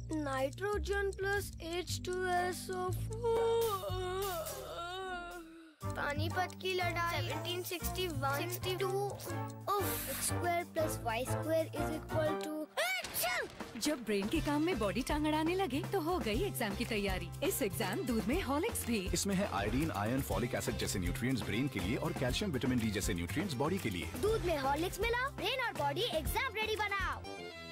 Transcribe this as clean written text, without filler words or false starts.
Nitrogen plus H2SO4। Panipat की लड़ाई 1761 62। x square plus y square is equal to. जब brain के काम में बॉडी टांग अड़ाने लगे तो हो गई एग्जाम की तैयारी। इस एग्जाम दूध में हॉर्लिक्स भी। इसमें है आयोडीन, आयरन, फॉलिक एसिड जैसे न्यूट्रिएंट्स ब्रेन के लिए और कैल्शियम, विटामिन डी जैसे न्यूट्रिएंट्स बॉडी के लिए। दूध में हॉर्लिक्स मिलाओ, ब्रेन और बॉडी एग्जाम रेडी बनाओ।